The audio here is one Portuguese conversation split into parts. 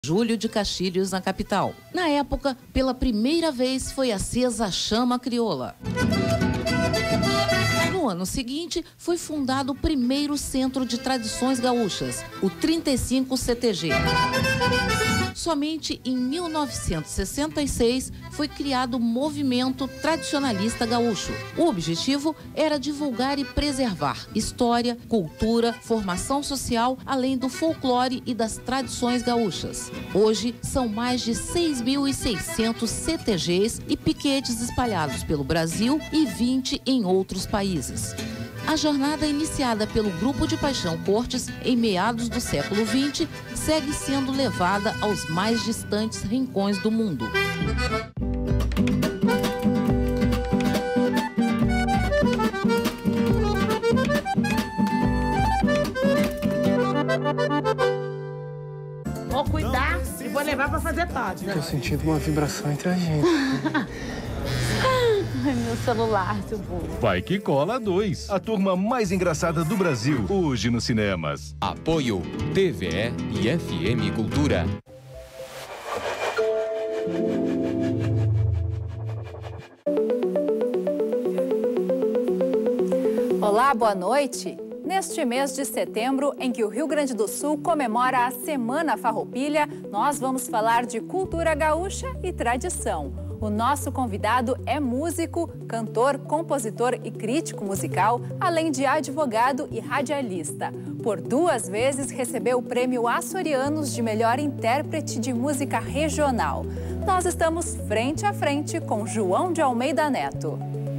Júlio de Castilhos, na capital. Na época, pela primeira vez foi acesa a chama crioula. No ano seguinte, foi fundado o primeiro centro de tradições gaúchas, o 35 CTG. Somente em 1966 foi criado o Movimento Tradicionalista Gaúcho. O objetivo era divulgar e preservar história, cultura, formação social, além do folclore e das tradições gaúchas. Hoje, são mais de 6.600 CTGs e piquetes espalhados pelo Brasil e 20 em outros países. A jornada iniciada pelo Grupo de Paixão Cortes em meados do século XX segue sendo levada aos mais distantes rincões do mundo. Vou cuidar e vou levar para fazer toque. Tô sentindo uma vibração entre a gente. Ai, meu celular, seu burro. Vai que cola 2. A turma mais engraçada do Brasil, hoje nos cinemas. Apoio TVE e FM Cultura. Olá, boa noite. Neste mês de setembro, em que o Rio Grande do Sul comemora a Semana Farroupilha, nós vamos falar de cultura gaúcha e tradição. O nosso convidado é músico, cantor, compositor e crítico musical, além de advogado e radialista. Por 2 vezes recebeu o Prêmio Açorianos de Melhor Intérprete de Música Regional. Nós estamos frente a frente com João de Almeida Neto.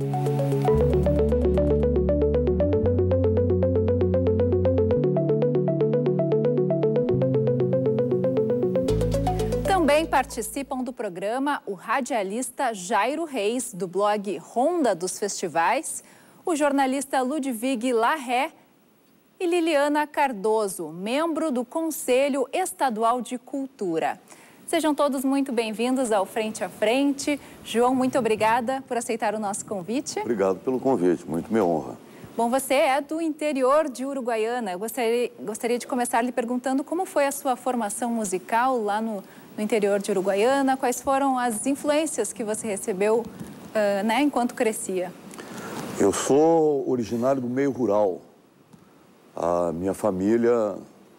Também participam do programa o radialista Jairo Reis, do blog Ronda dos Festivais, o jornalista Ludwig Larré e Liliana Cardoso, membro do Conselho Estadual de Cultura. Sejam todos muito bem-vindos ao Frente a Frente. João, muito obrigada por aceitar o nosso convite. Obrigado pelo convite, muito me honra. Bom, você é do interior de Uruguaiana. Eu gostaria de começar lhe perguntando como foi a sua formação musical lá no interior de Uruguaiana, quais foram as influências que você recebeu enquanto crescia? Eu sou originário do meio rural. A minha família,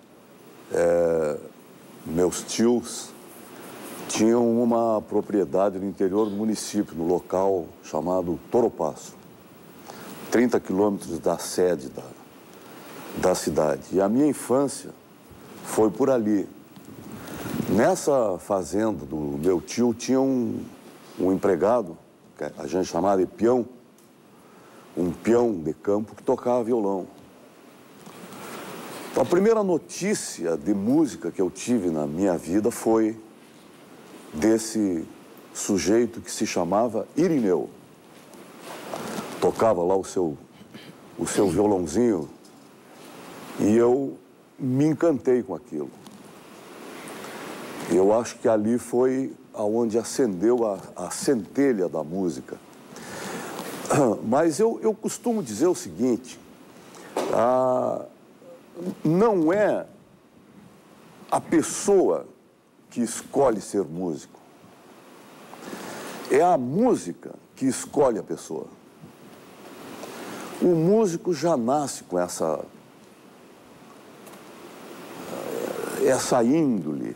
meus tios, tinham uma propriedade no interior do município, no local chamado Toropasso, 30 quilômetros da sede da cidade. E a minha infância foi por ali. Nessa fazenda do meu tio tinha um empregado, que a gente chamava de peão, um peão de campo que tocava violão. Então, a primeira notícia de música que eu tive na minha vida foi desse sujeito que se chamava Irineu. Tocava lá o seu violãozinho e eu me encantei com aquilo. Eu acho que ali foi aonde acendeu a centelha da música. Mas eu costumo dizer o seguinte, não é a pessoa que escolhe ser músico, é a música que escolhe a pessoa. O músico já nasce com essa índole.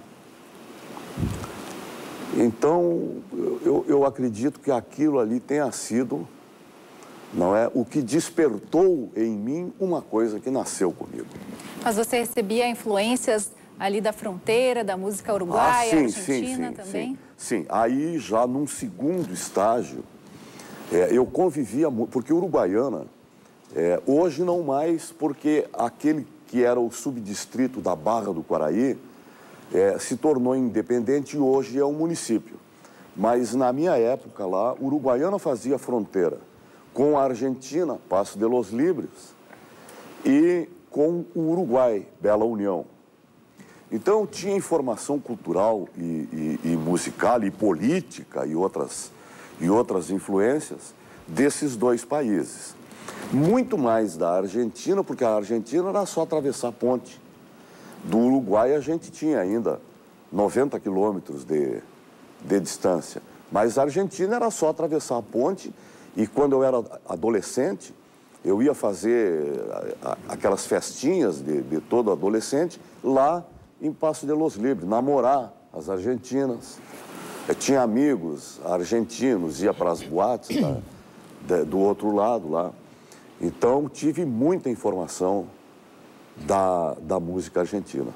Então, eu acredito que aquilo ali tenha sido, o que despertou em mim uma coisa que nasceu comigo. Mas você recebia influências ali da fronteira, da música uruguaia, argentina também? Sim. Aí, já num segundo estágio, eu convivia muito, porque Uruguaiana, hoje não mais, porque aquele que era o subdistrito da Barra do Quaraí, se tornou independente e hoje é um município. Mas na minha época lá, Uruguaiana fazia fronteira com a Argentina, Passo de los Libres, e com o Uruguai, Bela União. Então tinha informação cultural e musical e política e outras influências desses 2 países. Muito mais da Argentina, porque a Argentina era só atravessar a ponte. Do Uruguai a gente tinha ainda 90 quilômetros de distância. Mas a Argentina era só atravessar a ponte, e quando eu era adolescente, eu ia fazer aquelas festinhas de todo adolescente lá em Paso de los Libres, namorar as argentinas. Eu tinha amigos argentinos, ia para as boates do outro lado lá. Então, tive muita informação da música argentina.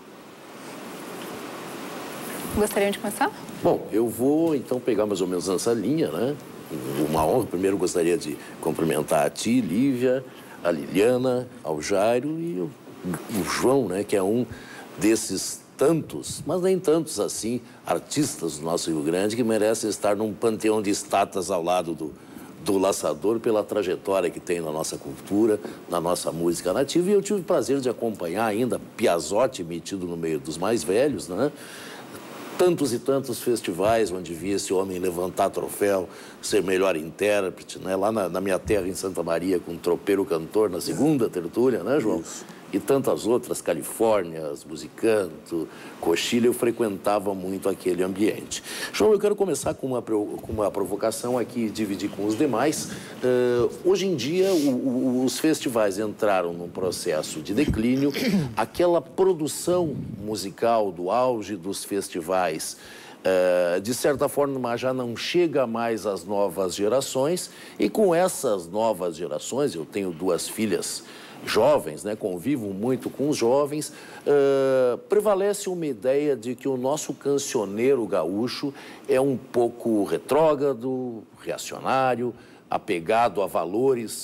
Gostariam de começar? Bom, eu vou então pegar mais ou menos essa linha, né? Uma honra. Primeiro, gostaria de cumprimentar a ti, Lívia, a Liliana, ao Jairo e o João, né? Que é um desses tantos, mas nem tantos assim, artistas do nosso Rio Grande que merecem estar num panteão de estátuas ao lado do Laçador pela trajetória que tem na nossa cultura, na nossa música nativa. E eu tive o prazer de acompanhar ainda Piazzotti metido no meio dos mais velhos, né? Tantos e tantos festivais onde vi esse homem levantar troféu, ser melhor intérprete, né? Lá na minha terra, em Santa Maria, com o Tropeiro Cantor, na segunda tertúlia, né, João? Isso. E tantas outras, Califórnias, Musicanto, Coxilha, eu frequentava muito aquele ambiente. João, eu quero começar com uma provocação aqui, dividir com os demais. Hoje em dia, os festivais entraram num processo de declínio. Aquela produção musical do auge dos festivais, de certa forma, já não chega mais às novas gerações. E com essas novas gerações, eu tenho 2 filhas jovens, né, convivo muito com os jovens, prevalece uma ideia de que o nosso cancioneiro gaúcho é um pouco retrógrado, reacionário, apegado a valores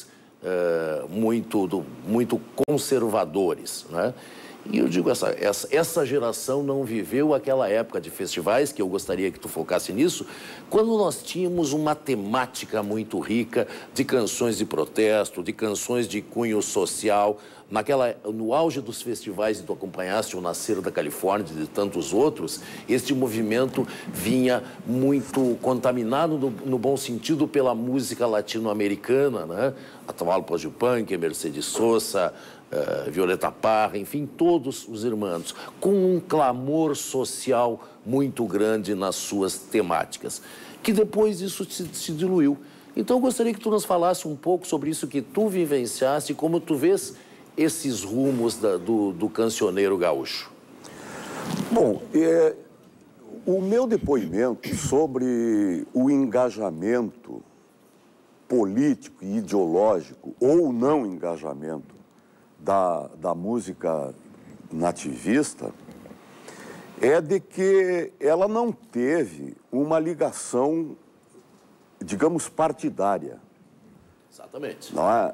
muito conservadores, né? E eu digo, essa geração não viveu aquela época de festivais, que eu gostaria que tu focasse nisso, quando nós tínhamos uma temática muito rica de canções de protesto, de canções de cunho social. No auge dos festivais, e tu acompanhaste o Nascer da Califórnia e de tantos outros, este movimento vinha muito contaminado, no bom sentido, pela música latino-americana, né? Atahualpa Yupanqui, Mercedes Sosa, Violeta Parra, enfim, todos os irmãos, com um clamor social muito grande nas suas temáticas, que depois isso se diluiu. Então, eu gostaria que tu nos falasse um pouco sobre isso que tu vivenciaste e como tu vês esses rumos do cancioneiro gaúcho. Bom, o meu depoimento sobre o engajamento político e ideológico, ou não engajamento, da música nativista, é de que ela não teve uma ligação, digamos, partidária. Exatamente. Não é?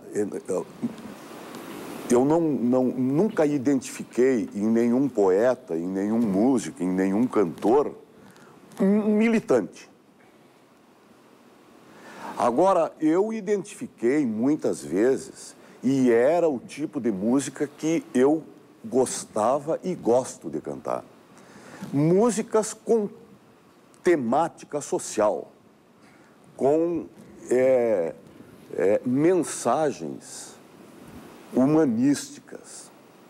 Eu nunca identifiquei em nenhum poeta, em nenhum músico, em nenhum cantor, um militante. Agora, eu identifiquei muitas vezes, e era o tipo de música que eu gostava e gosto de cantar. Músicas com temática social, com mensagens humanísticas.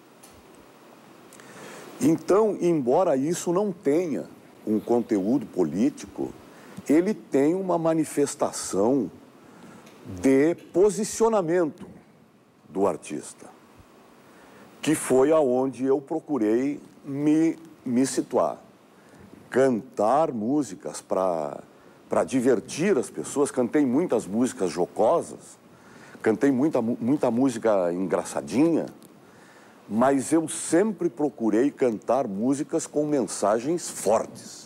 Então, embora isso não tenha um conteúdo político, ele tem uma manifestação de posicionamento do artista, que foi aonde eu procurei me situar. Cantar músicas para divertir as pessoas. Cantei muitas músicas jocosas, cantei muita música engraçadinha, mas eu sempre procurei cantar músicas com mensagens fortes,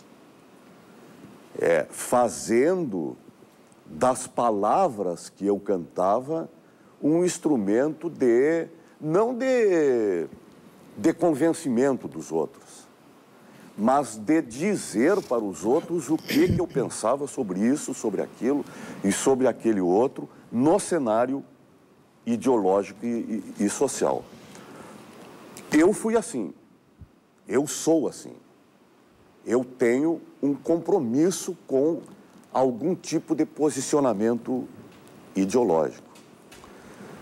fazendo das palavras que eu cantava um instrumento não de convencimento dos outros, mas de dizer para os outros o que eu pensava sobre isso, sobre aquilo e sobre aquele outro, no cenário ideológico e social. Eu fui assim, eu sou assim, eu tenho um compromisso com algum tipo de posicionamento ideológico.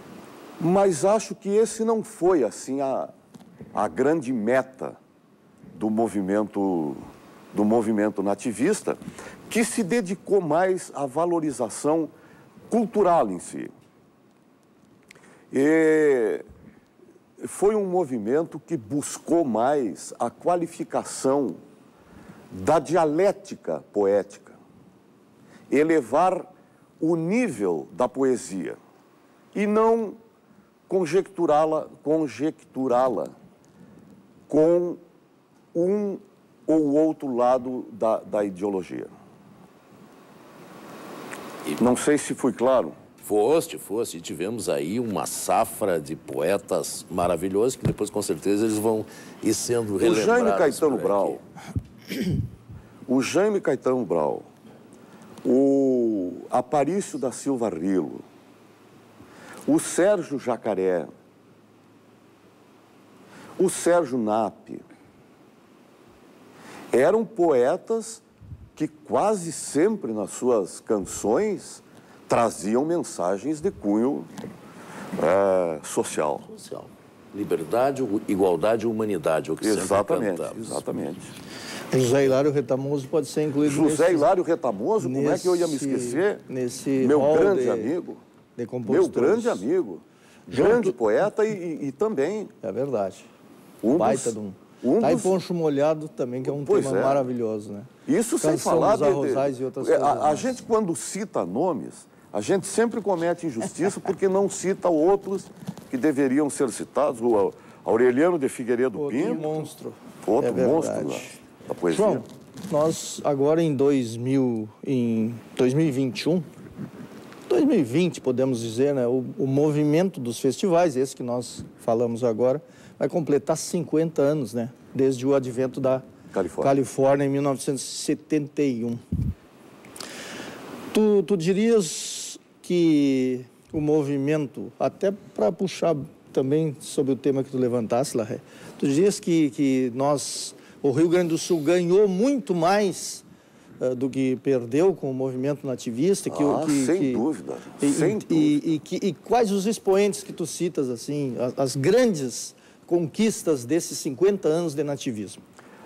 Mas acho que esse não foi, assim, a grande meta do movimento nativista, que se dedicou mais à valorização cultural em si. E foi um movimento que buscou mais a qualificação da dialética poética, elevar o nível da poesia e não conjecturá-la com um ou outro lado da ideologia. Não sei se fui claro. Foste. E tivemos aí uma safra de poetas maravilhosos que depois, com certeza, eles vão ir sendo relembrados. O Jaime Caetano Brau, o Aparício da Silva Rilo, o Sérgio Jacaré, o Sérgio Napp, eram poetas que quase sempre nas suas canções traziam mensagens de cunho social. Liberdade, igualdade e humanidade, o que sempre cantamos. Exatamente. José Hilário Retamoso pode ser incluído José Hilário Retamoso, como é que eu ia me esquecer? Meu grande amigo. Meu grande amigo. Grande poeta e também... É verdade. Baita de um... Tá Poncho Molhado também, que é um tema maravilhoso, né? Isso sem falar de arrozais e outras coisas. A gente, quando cita nomes, a gente sempre comete injustiça porque não cita outros que deveriam ser citados. O Aureliano de Figueiredo Pinto. Outro monstro da poesia. João, nós agora em 2021, 2020, podemos dizer, né? O movimento dos festivais, esse que nós falamos agora, vai completar 50 anos, né? Desde o advento da Califórnia em 1971. Tu dirias que o movimento, até para puxar também sobre o tema que tu levantasse, Larré, tu dirias que o Rio Grande do Sul ganhou muito mais do que perdeu com o movimento nativista? Sem dúvida. E quais os expoentes que tu citas, assim, as grandes conquistas desses 50 anos de nativismo?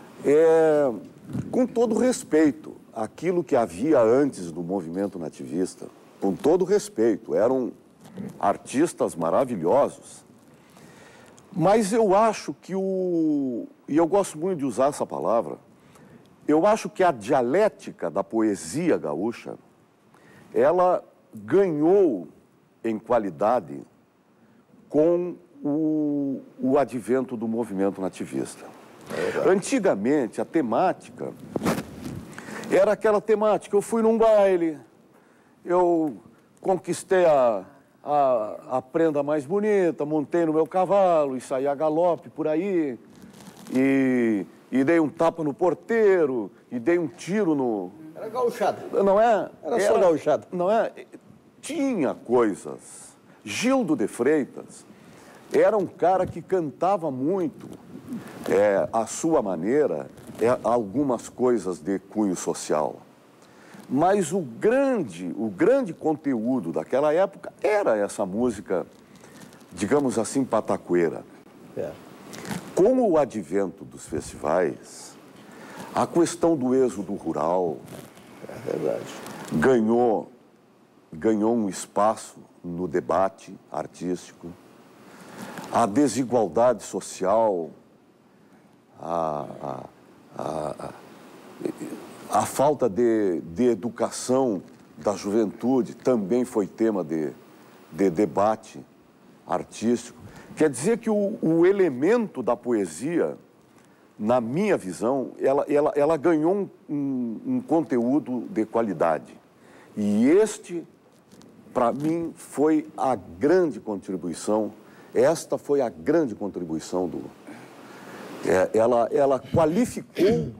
Com todo respeito, aquilo que havia antes do movimento nativista, com todo respeito, eram artistas maravilhosos, mas eu acho que e eu gosto muito de usar essa palavra, eu acho que a dialética da poesia gaúcha, ela ganhou em qualidade com o advento do movimento nativista. Antigamente, a temática era aquela temática, eu fui num baile, eu conquistei a prenda mais bonita, montei no meu cavalo e saí a galope por aí, e dei um tapa no porteiro, e dei um tiro no... Era gauchada. Não é? Era só gauchada. Não é? Tinha coisas. Gildo de Freitas era um cara que cantava muito, à sua maneira, algumas coisas de cunho social. Mas o grande conteúdo daquela época era essa música, digamos assim, pataqueira. Com o advento dos festivais, a questão do êxodo rural ganhou um espaço no debate artístico. A desigualdade social, a falta de educação da juventude também foi tema de debate artístico. Quer dizer que o elemento da poesia, na minha visão, ela ganhou um conteúdo de qualidade. E este, para mim, foi a grande contribuição. Esta foi a grande contribuição ela qualificou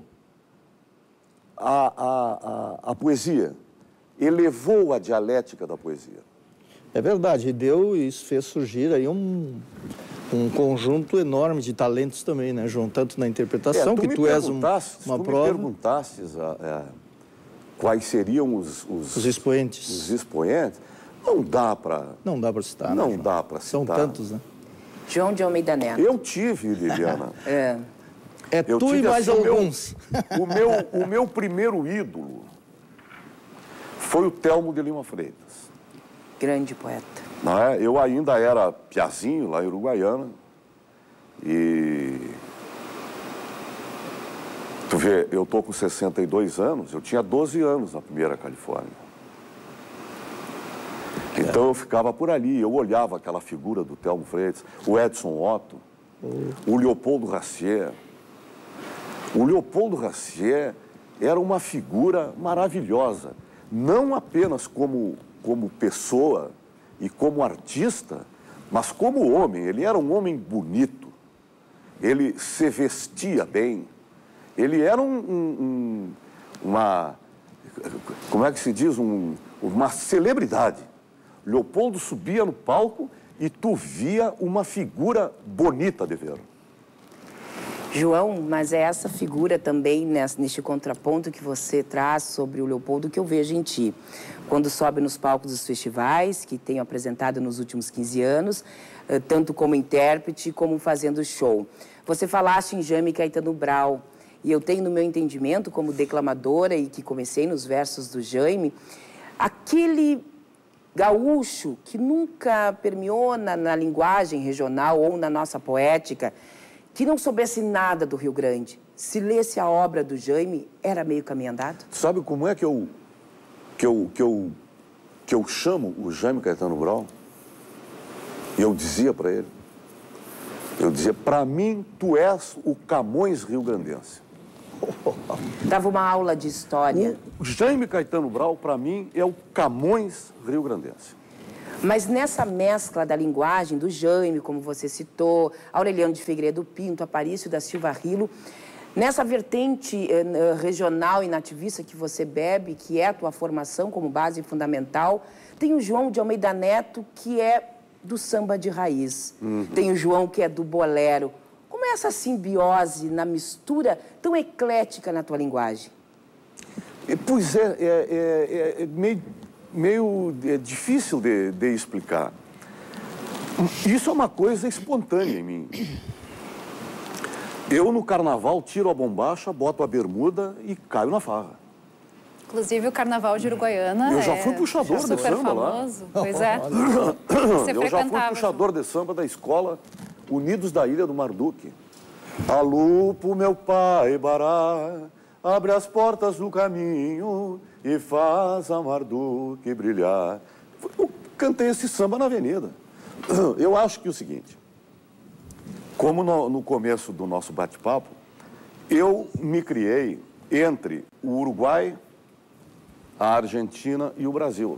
a poesia, elevou a dialética da poesia. É verdade, isso fez surgir aí um conjunto enorme de talentos também, né, João? Tanto na interpretação, que tu és uma prova... me perguntasses quais seriam os expoentes. Os expoentes, não dá para citar. Não né, dá para citar. São tantos, né? João de Almeida Neto. Eu tive, Liliana. É tu e mais alguns. O meu primeiro ídolo foi o Telmo de Lima Freitas. Grande poeta. Não é? Eu ainda era piazinho lá em Uruguaiana. E... Tu vê, eu tô com 62 anos, eu tinha 12 anos na primeira Califórnia. Então eu ficava por ali, eu olhava aquela figura do Telmo Freitas, o Edson Otto, o Leopoldo Racier. O Leopoldo Racier era uma figura maravilhosa, não apenas como pessoa e como artista, mas como homem. Ele era um homem bonito, ele se vestia bem, ele era uma, como é que se diz, uma celebridade. Leopoldo subia no palco e tu via uma figura bonita de ver. João, mas é essa figura também, neste contraponto que você traz sobre o Leopoldo, que eu vejo em ti. Quando sobe nos palcos dos festivais, que tenho apresentado nos últimos 15 anos, tanto como intérprete, como fazendo show. Você falaste em Jaime Caetano Brau, e eu tenho no meu entendimento, como declamadora, e que comecei nos versos do Jaime, aquele gaúcho que nunca permeou na linguagem regional ou na nossa poética, que não soubesse nada do Rio Grande, se lesse a obra do Jaime, era meio caminho andado? Sabe como é que eu chamo o Jaime Caetano Brau? E eu dizia para ele, para mim, tu és o Camões rio-grandense. Dava uma aula de história. O Jaime Caetano Brau, para mim, é o Camões rio-grandense. Mas nessa mescla da linguagem do Jaime, como você citou, Aureliano de Figueiredo Pinto, Aparício da Silva Rilo, nessa vertente regional e nativista que você bebe, que é a tua formação como base fundamental, tem o João de Almeida Neto, que é do samba de raiz. Tem o João, que é do bolero. Como é essa simbiose na mistura tão eclética na tua linguagem? Pois é meio difícil de explicar. Isso é uma coisa espontânea em mim. Eu, no carnaval, tiro a bombacha, boto a bermuda e caio na farra. Inclusive, o Carnaval de Uruguaiana eu já fui puxador de samba famoso. Lá. Pois é. Eu já fui puxador de samba da escola Unidos da Ilha do Marduque. Alô pro meu pai Bará, abre as portas do caminho e faz a Marduque brilhar. Eu cantei esse samba na avenida. Eu acho que é o seguinte, como no começo do nosso bate-papo, eu me criei entre o Uruguai, a Argentina e o Brasil.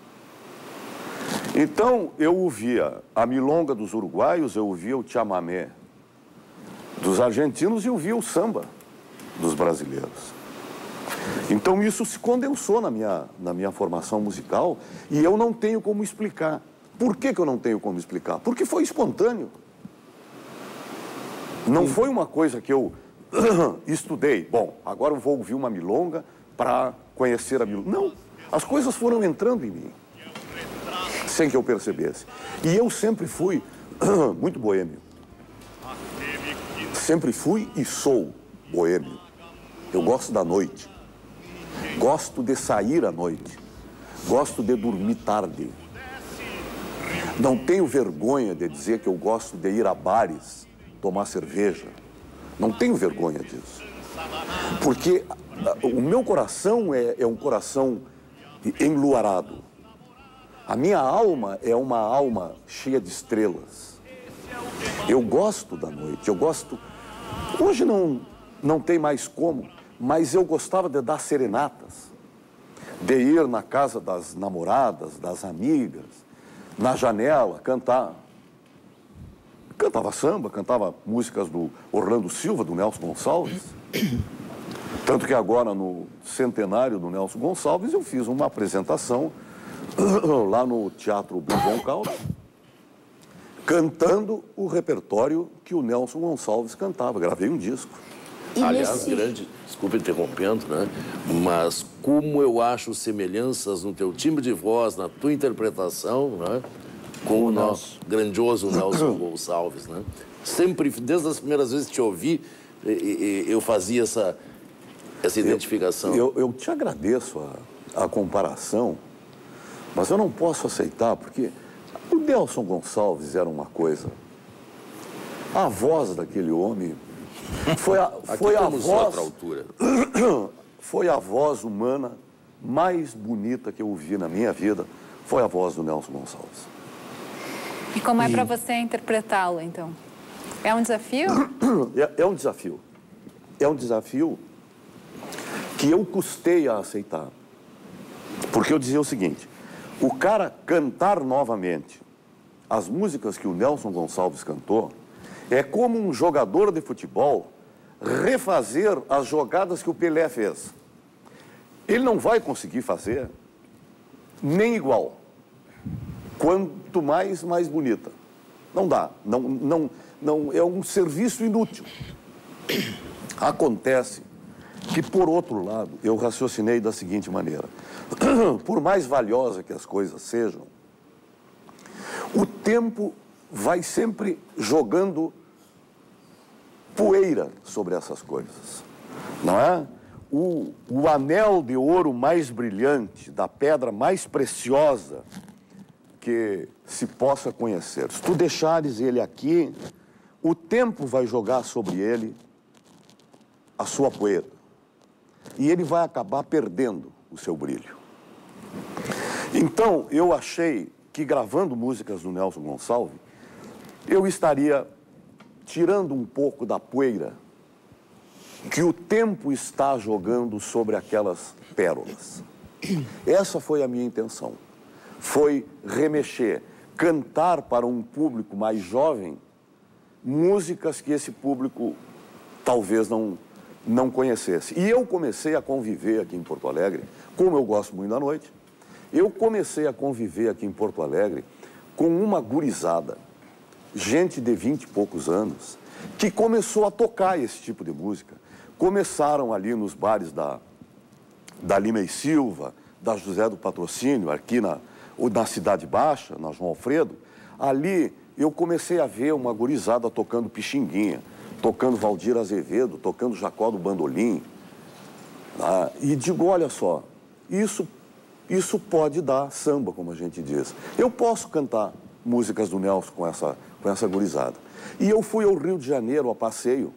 Então, eu ouvia a milonga dos uruguaios, eu ouvia o chamamé dos argentinos e eu ouvia o samba dos brasileiros. Então, isso se condensou na minha formação musical e eu não tenho como explicar. Por que eu não tenho como explicar? Porque foi espontâneo. Não foi uma coisa que eu estudei. Bom, agora eu vou ouvir uma milonga para conhecer a milonga. Não, as coisas foram entrando em mim, sem que eu percebesse. E eu sempre fui muito boêmio. Sempre fui e sou boêmio. Eu gosto da noite. Gosto de sair à noite. Gosto de dormir tarde. Não tenho vergonha de dizer que eu gosto de ir a bares, tomar cerveja. Não tenho vergonha disso. Porque o meu coração é um coração enluarado. A minha alma é uma alma cheia de estrelas. Eu gosto da noite, eu gosto... Hoje não tem mais como, mas eu gostava de dar serenatas, de ir na casa das namoradas, das amigas, na janela, cantar. Cantava samba, cantava músicas do Orlando Silva, do Nelson Gonçalves. Tanto que agora, no centenário do Nelson Gonçalves, eu fiz uma apresentação lá no Teatro Bourbon Caldas, cantando o repertório que o Nelson Gonçalves cantava. Gravei um disco. Aliás, desculpa interrompendo, né? Mas como eu acho semelhanças no teu timbre de voz, na tua interpretação, né? Com o nosso grandioso Nelson Gonçalves, né? Sempre, desde as primeiras vezes que te ouvi, eu fazia essa identificação. Eu te agradeço a comparação, mas eu não posso aceitar, porque o Nelson Gonçalves era uma coisa. A voz daquele homem foi a voz... outra altura. Foi a voz humana mais bonita que eu ouvi na minha vida, foi a voz do Nelson Gonçalves. E como é para você interpretá-lo, então? É um desafio? É um desafio. É um desafio que eu custei a aceitar. Porque eu dizia o seguinte, o cara cantar novamente as músicas que o Nelson Gonçalves cantou é como um jogador de futebol refazer as jogadas que o Pelé fez. Ele não vai conseguir fazer nem igual. Quanto mais bonita. Não dá. Não, é um serviço inútil. Acontece que, por outro lado, eu raciocinei da seguinte maneira. Por mais valiosa que as coisas sejam, o tempo vai sempre jogando poeira sobre essas coisas, não é? O anel de ouro mais brilhante, da pedra mais preciosa que se possa conhecer. Se tu deixares ele aqui, o tempo vai jogar sobre ele a sua poeira. E ele vai acabar perdendo o seu brilho. Então, eu achei que gravando músicas do Nelson Gonçalves, eu estaria tirando um pouco da poeira que o tempo está jogando sobre aquelas pérolas. Essa foi a minha intenção. Foi remexer, cantar para um público mais jovem músicas que esse público talvez não conhecesse. E eu comecei a conviver aqui em Porto Alegre, como eu gosto muito da noite, eu comecei a conviver aqui em Porto Alegre com uma gurizada, gente de 20 e poucos anos, que começou a tocar esse tipo de música. Começaram ali nos bares da Lima e Silva, da José do Patrocínio, aqui na Cidade Baixa, na João Alfredo. Ali eu comecei a ver uma gurizada tocando Pixinguinha, tocando Valdir Azevedo, tocando Jacó do Bandolim. E digo, olha só, isso pode dar samba, como a gente diz. Eu posso cantar músicas do Nelson com essa gurizada. E eu fui ao Rio de Janeiro a passeio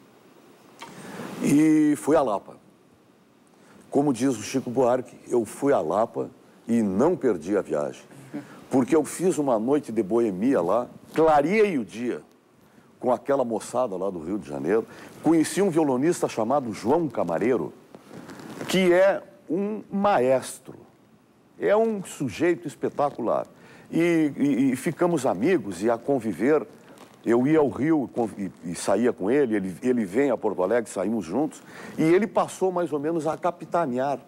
e fui a Lapa. Como diz o Chico Buarque, eu fui a Lapa e não perdi a viagem. Porque eu fiz uma noite de boemia lá, clareei o dia com aquela moçada lá do Rio de Janeiro. Conheci um violonista chamado João Camareiro, que é um maestro, é um sujeito espetacular. E ficamos amigos e a conviver. Eu ia ao Rio e saía com ele, ele vem a Porto Alegre, saímos juntos, e ele passou mais ou menos a capitanear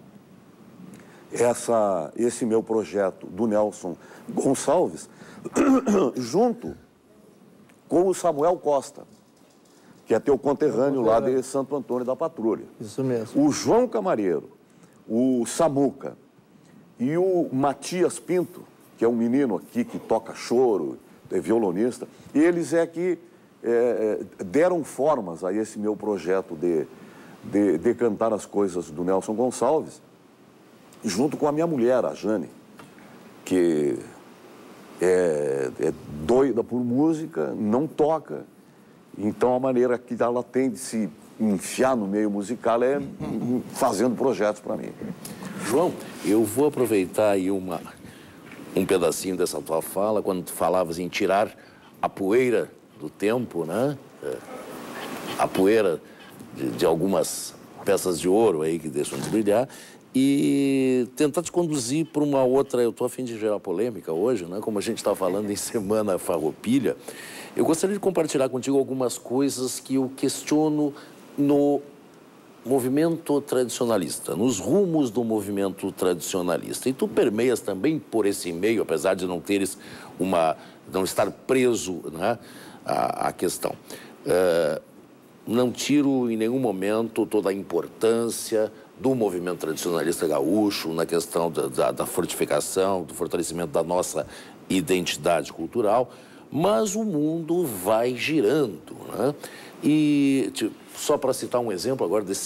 esse meu projeto do Nelson Gonçalves, junto com o Samuel Costa, que é teu conterrâneo lá de Santo Antônio da Patrulha. Isso mesmo. O João Camareiro, o Samuca e o Matias Pinto, que é um menino aqui que toca choro, é violonista, eles é que deram formas a esse meu projeto de cantar as coisas do Nelson Gonçalves, junto com a minha mulher, a Jane, que é doida por música, não toca, então a maneira que ela tem de se enfiar no meio musical é fazendo projetos para mim. João, eu vou aproveitar aí um pedacinho dessa tua fala, quando tu falavas em tirar a poeira do tempo, né? A poeira de algumas peças de ouro aí que deixam de brilhar, e tentar te conduzir para uma outra. Eu estou a fim de gerar polêmica hoje, né? Como a gente está falando em Semana Farroupilha, eu gostaria de compartilhar contigo algumas coisas que eu questiono no movimento tradicionalista, nos rumos do movimento tradicionalista. E tu permeias também por esse meio, apesar de não estar preso, né, à questão. Não tiro em nenhum momento toda a importância do movimento tradicionalista gaúcho na questão da fortificação, do fortalecimento da nossa identidade cultural, mas o mundo vai girando, né? E só para citar um exemplo agora desses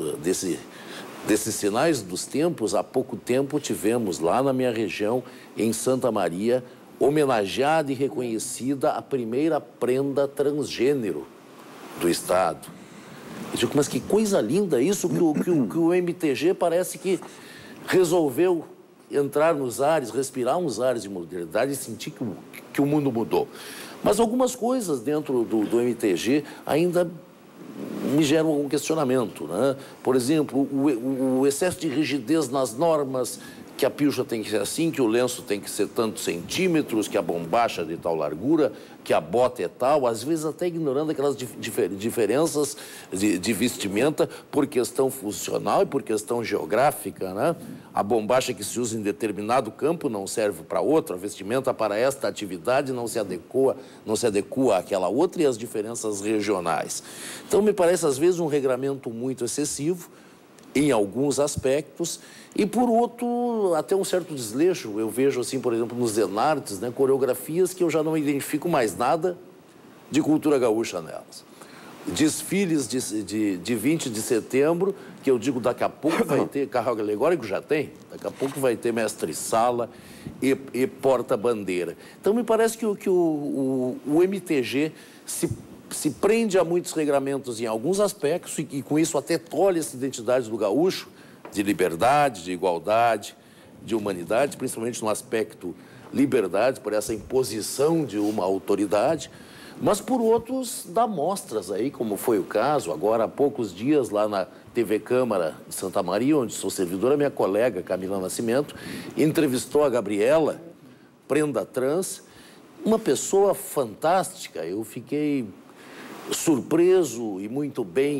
sinais dos tempos, há pouco tempo tivemos lá na minha região, em Santa Maria, homenageada e reconhecida a primeira prenda transgênero do Estado. Eu digo, mas que coisa linda isso, que o MTG parece que resolveu entrar nos ares, respirar uns ares de modernidade e sentir que o mundo mudou. Mas algumas coisas dentro do MTG ainda me geram algum questionamento, né? Por exemplo, o excesso de rigidez nas normas, que a pilcha tem que ser assim, que o lenço tem que ser tantos centímetros, que a bombacha de tal largura, que a bota é tal, às vezes até ignorando aquelas diferenças de vestimenta por questão funcional e por questão geográfica, né? A bombacha que se usa em determinado campo não serve para outro, a vestimenta para esta atividade não se adequa àquela outra, e as diferenças regionais. Então, me parece, às vezes, um regramento muito excessivo em alguns aspectos, e por outro, até um certo desleixo. Eu vejo, assim, por exemplo, nos Zenartes, né, coreografias que eu já não identifico mais nada de cultura gaúcha nelas. Desfiles de 20 de setembro, que eu digo, daqui a pouco vai ter carro alegórico, já tem, daqui a pouco vai ter mestre-sala e porta-bandeira. Então, me parece que o MTG se prende a muitos regramentos em alguns aspectos e com isso até tolhe essa identidade do gaúcho, de liberdade, de igualdade, de humanidade, principalmente no aspecto liberdade, por essa imposição de uma autoridade, mas por outros dá mostras aí, como foi o caso agora há poucos dias lá na TV Câmara de Santa Maria, onde sou servidora, minha colega Camila Nascimento entrevistou a Gabriela, prenda trans, uma pessoa fantástica. Eu fiquei surpreso e muito bem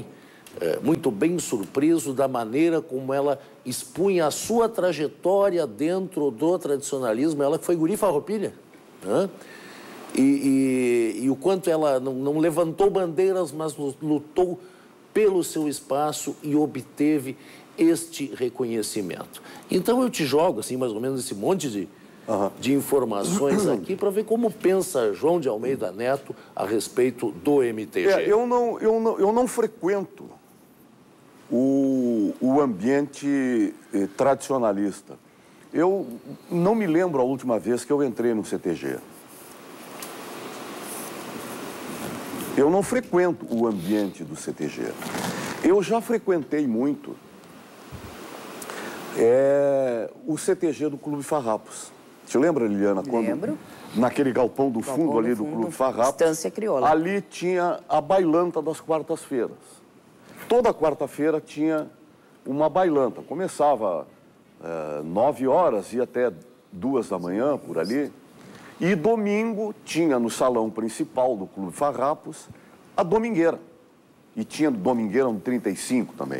surpreso da maneira como ela expunha a sua trajetória dentro do tradicionalismo. Ela foi guri farroupilha, né? E o quanto ela não levantou bandeiras, mas lutou pelo seu espaço e obteve este reconhecimento. Então eu te jogo, assim, mais ou menos esse monte de informações aqui para ver como pensa João de Almeida Neto a respeito do MTG. Eu não frequento o ambiente tradicionalista. Eu não me lembro a última vez que eu entrei no CTG. Eu não frequento o ambiente do CTG. Eu já frequentei muito o CTG do Clube Farrapos. Você lembra, Liliana? Lembro. Naquele galpão do fundo ali do Clube Farrapos. Estância Crioula. Ali tinha a bailanta das quartas-feiras. Toda quarta-feira tinha uma bailanta. Começava 9 horas, ia até 2 da manhã, por ali. E domingo tinha no salão principal do Clube Farrapos a domingueira. E tinha domingueira no 35 também.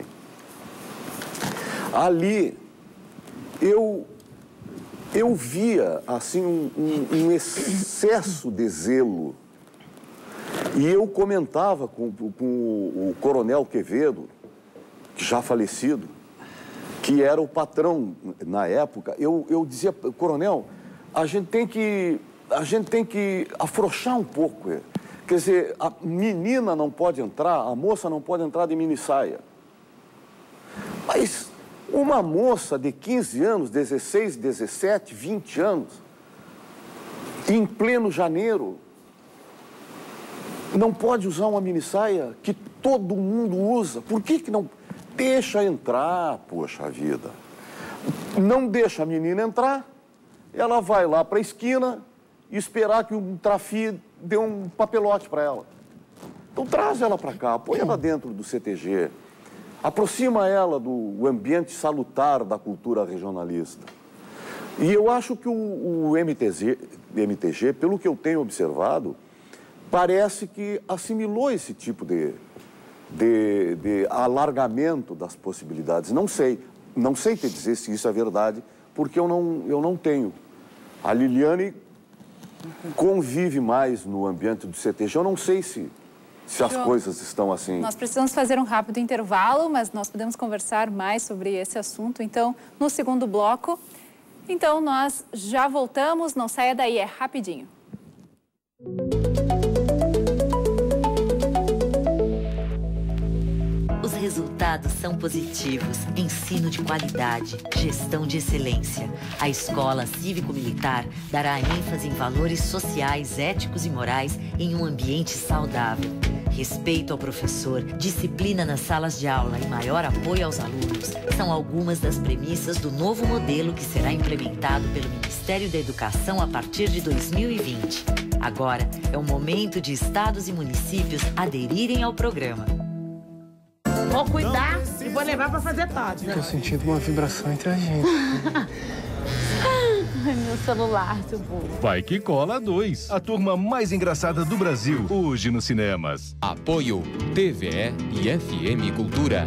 Ali eu via assim um excesso de zelo. E eu comentava com o Coronel Quevedo, já falecido, que era o patrão na época. Eu dizia, Coronel, a gente tem que afrouxar um pouco. Quer dizer, a menina não pode entrar, a moça não pode entrar de minissaia. Mas uma moça de 15 anos, 16, 17, 20 anos, em pleno janeiro, não pode usar uma minissaia que todo mundo usa. Por que não deixa entrar, poxa vida? Não deixa a menina entrar, ela vai lá para a esquina e esperar que um trafi dê um papelote para ela. Então traz ela para cá, põe ela dentro do CTG, aproxima ela do ambiente salutar da cultura regionalista. E eu acho que o MTG, pelo que eu tenho observado, parece que assimilou esse tipo de alargamento das possibilidades. Não sei te dizer se isso é verdade, porque eu não tenho. A Liliane convive mais no ambiente do CTG. Eu não sei se as coisas estão assim. Nós precisamos fazer um rápido intervalo, mas nós podemos conversar mais sobre esse assunto, então, no segundo bloco. Então, nós já voltamos, não saia daí, é rapidinho. resultados são positivos. Ensino de qualidade, gestão de excelência. A Escola Cívico-Militar dará ênfase em valores sociais, éticos e morais em um ambiente saudável. Respeito ao professor, disciplina nas salas de aula e maior apoio aos alunos são algumas das premissas do novo modelo que será implementado pelo Ministério da Educação a partir de 2020. Agora é o momento de estados e municípios aderirem ao programa. Vou cuidar e vou levar para fazer toque. Tô sentindo uma vibração entre a gente. Ai, meu celular, seu burro. Vai que cola 2. A turma mais engraçada do Brasil, hoje nos cinemas. Apoio TVE e FM Cultura.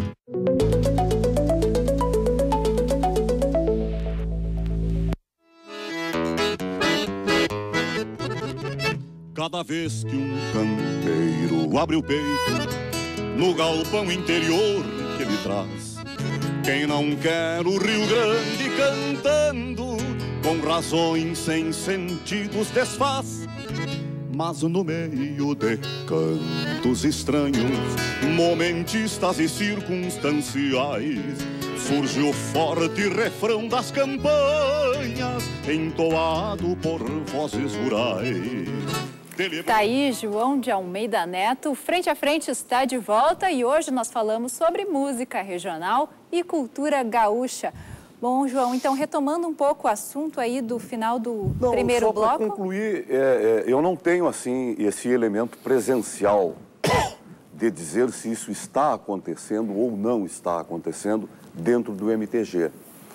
Cada vez que um campeiro abre o peito no galpão interior que ele traz, quem não quer o Rio Grande cantando, com razões sem sentidos desfaz. Mas no meio de cantos estranhos, momentistas e circunstanciais, surge o forte refrão das campanhas, entoado por vozes rurais. Tá aí, João de Almeida Neto. Frente a Frente está de volta e hoje nós falamos sobre música regional e cultura gaúcha. Bom, João, então retomando um pouco o assunto aí do final do primeiro bloco. Só para concluir, eu não tenho assim esse elemento presencial de dizer se isso está acontecendo ou não está acontecendo dentro do MTG.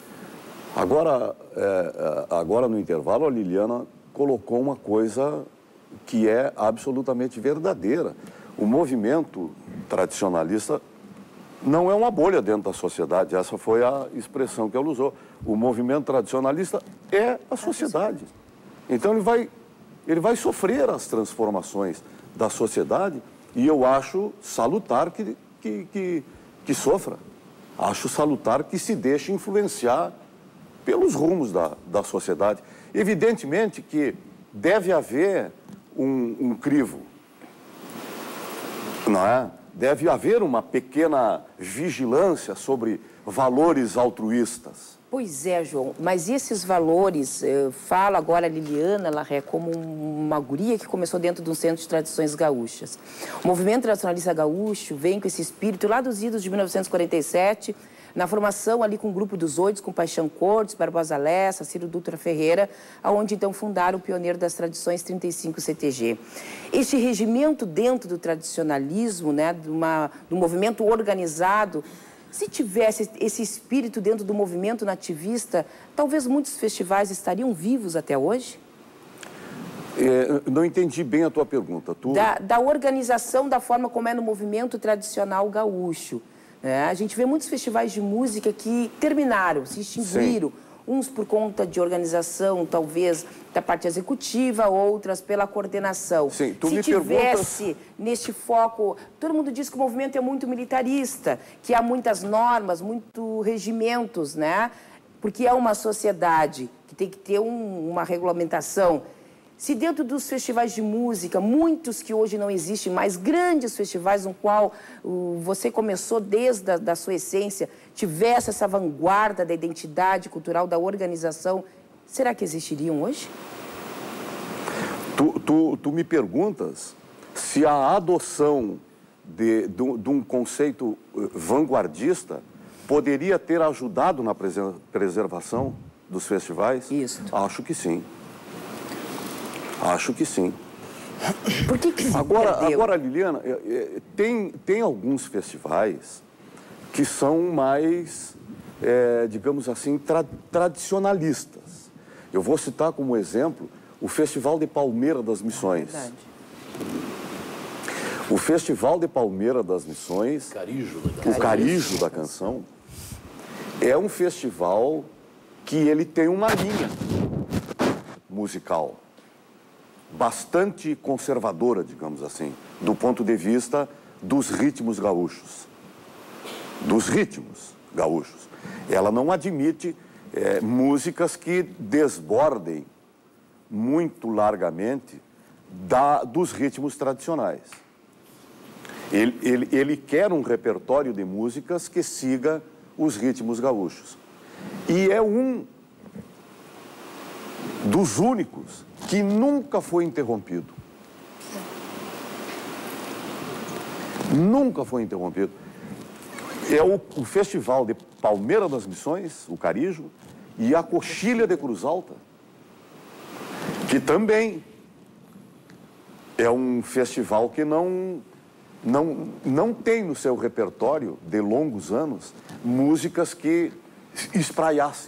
Agora no intervalo, a Liliana colocou uma coisa que é absolutamente verdadeira. O movimento tradicionalista não é uma bolha dentro da sociedade, essa foi a expressão que ela usou. O movimento tradicionalista é a sociedade. Então ele vai sofrer as transformações da sociedade e eu acho salutar que sofra. Acho salutar que se deixe influenciar pelos rumos da sociedade. Evidentemente que deve haver um crivo, não é? Deve haver uma pequena vigilância sobre valores altruístas. Pois é, João, mas esses valores, fala agora a Liliana, ela é como uma guria que começou dentro de um centro de tradições gaúchas. O movimento tradicionalista gaúcho vem com esse espírito lá dos idos de 1947, na formação ali com o Grupo dos Oito, com Paixão Cortes, Barbosa Lessa, Ciro Dutra Ferreira, aonde então fundaram o pioneiro das tradições 35 CTG. Este regimento dentro do tradicionalismo, né, do movimento organizado, se tivesse esse espírito dentro do movimento nativista, talvez muitos festivais estariam vivos até hoje? Não entendi bem a tua pergunta. Da organização da forma como é no movimento tradicional gaúcho. A gente vê muitos festivais de música que terminaram, se extinguiram. Sim. Uns por conta de organização, talvez, da parte executiva, outras pela coordenação. Sim, se tivesse neste foco... Todo mundo diz que o movimento é muito militarista, que há muitas normas, muitos regimentos, né? Porque é uma sociedade que tem que ter uma regulamentação. Se dentro dos festivais de música, muitos que hoje não existem mais, grandes festivais no qual você começou desde a sua essência, tivesse essa vanguarda da identidade cultural, da organização, será que existiriam hoje? Tu me perguntas se a adoção de um conceito vanguardista poderia ter ajudado na preservação dos festivais? Isso. Acho que sim. Acho que sim. Por que se agora, Liliana, tem alguns festivais que são mais, digamos assim, tradicionalistas. Eu vou citar como exemplo o Festival de Palmeira das Missões. Verdade. O Festival de Palmeira das Missões, o Carijo da Canção, é um festival que ele tem uma linha musical bastante conservadora, digamos assim, do ponto de vista dos ritmos gaúchos. Dos ritmos gaúchos. Ela não admite músicas que desbordem muito largamente dos ritmos tradicionais. Ele quer um repertório de músicas que siga os ritmos gaúchos. E é um dos únicos que nunca foi interrompido. Nunca foi interrompido. É o Festival de Palmeira das Missões, o Carijo, e a Coxilha de Cruz Alta, que também é um festival que não tem no seu repertório de longos anos músicas que espraiassem,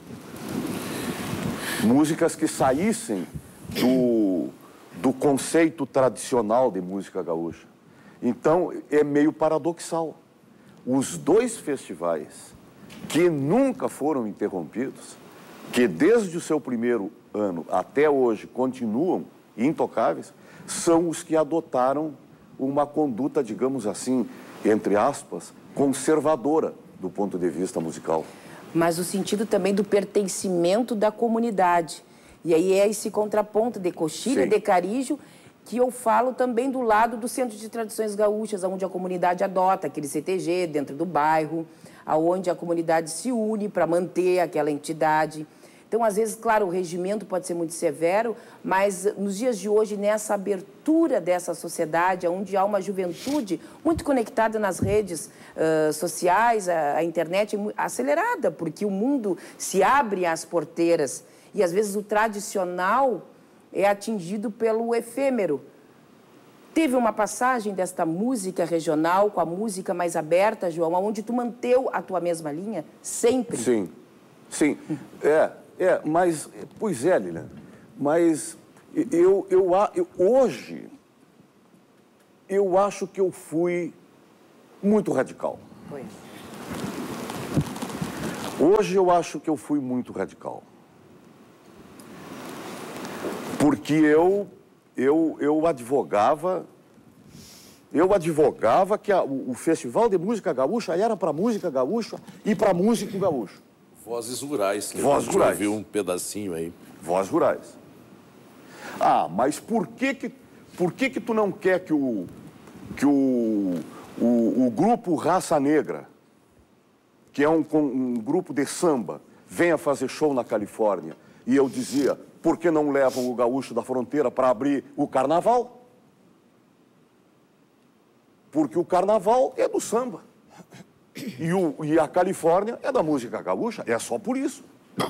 músicas que saíssem do conceito tradicional de música gaúcha. Então, é meio paradoxal. Os dois festivais que nunca foram interrompidos, que desde o seu primeiro ano até hoje continuam intocáveis, são os que adotaram uma conduta, digamos assim, entre aspas, conservadora do ponto de vista musical. Mas o sentido também do pertencimento da comunidade. E aí é esse contraponto de Coxilha, de Carijo, que eu falo também do lado do Centro de Tradições Gaúchas, onde a comunidade adota aquele CTG dentro do bairro, onde a comunidade se une para manter aquela entidade. Então, às vezes, claro, o regimento pode ser muito severo, mas nos dias de hoje, nessa abertura dessa sociedade, onde há uma juventude muito conectada nas redes sociais, a internet acelerada, porque o mundo se abre às porteiras e, às vezes, o tradicional é atingido pelo efêmero. Teve uma passagem desta música regional com a música mais aberta, João, onde tu manteu a tua mesma linha sempre? Sim, sim. Mas, pois é, Lilian, mas hoje eu acho que eu fui muito radical. Foi. Hoje eu acho que eu fui muito radical. Porque eu advogava que o Festival de Música Gaúcha era para música gaúcha e para músico gaúcho. Vozes rurais. Vozes rurais. Viu um pedacinho aí. Vozes rurais. Ah, mas por que tu não quer que o grupo Raça Negra, que é um grupo de samba, venha fazer show na Califórnia? E eu dizia, por que não levam o gaúcho da fronteira para abrir o carnaval? Porque o carnaval é do samba. E a Califórnia é da música gaúcha, é só por isso.